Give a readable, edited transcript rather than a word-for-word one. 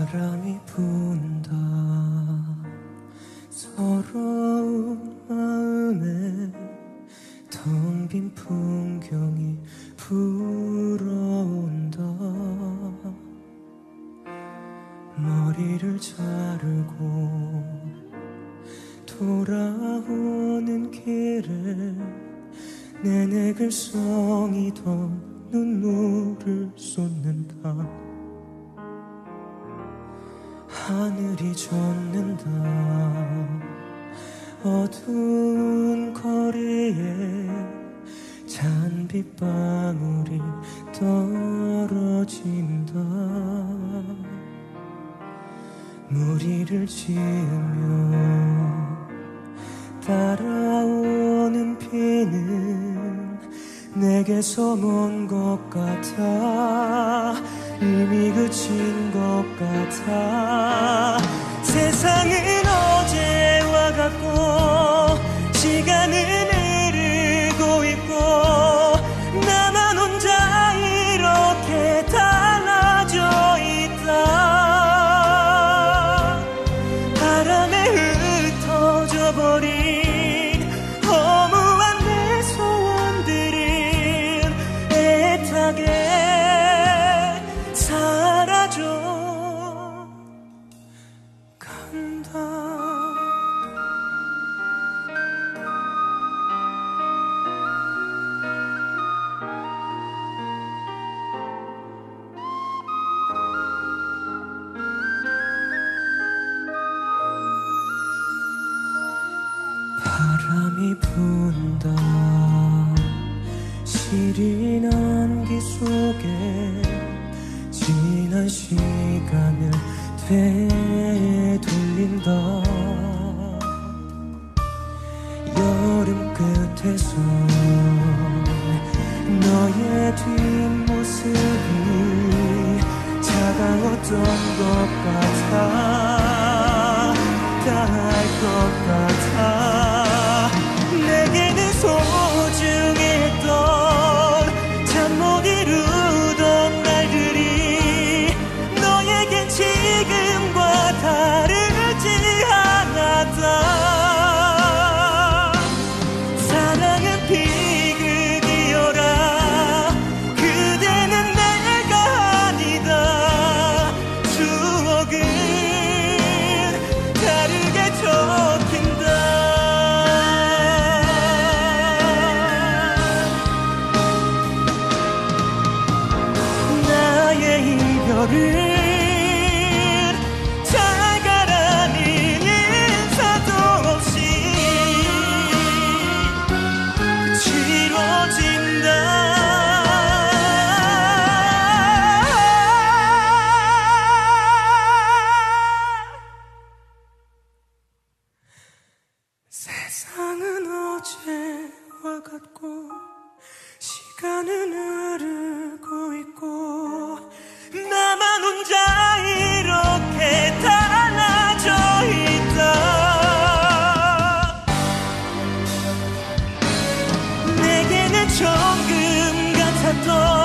바람이 분다. 서러운 마음에 텅 빈 풍경이 불어온다. 머리를 자르고 돌아오는 길에 내내 글썽이던 눈물을 쏟는다. 하늘이 젖는다. 어두운 거리에 잔빗방울이 떨어진다. 무리를 지으며 따라오는 비는 내게서 먼 것 같아. 이미 그친 것 같아. 세상은 어제와 같고 시간은 흐르고 있고 나만 혼자 이렇게 달라져 있다. 바람에 흩어져 버린 허무한 내 소원들은 애타게 사라져 간다. 바람이 분다. 시린 안기 속에 지난 시간을 되돌린다. 여름 끝에서 너의 뒷모습이 차가웠던 것 같아. 닿을 것 같아. 내게는 소중했던 잠 못 이루던 날들이 너에겐 지금과 다르지 않았다. 사랑은 비극이여라. 그대는 내가 아니다. 추억은 다르게 적힌다. 나의 이별은 잘 가라는 인사도 없이 치러진다. 세상은 어제와 같고 시간은 흐르고 있고 나만 혼자 이렇게 달라져 있다. 내게는 정금 같았던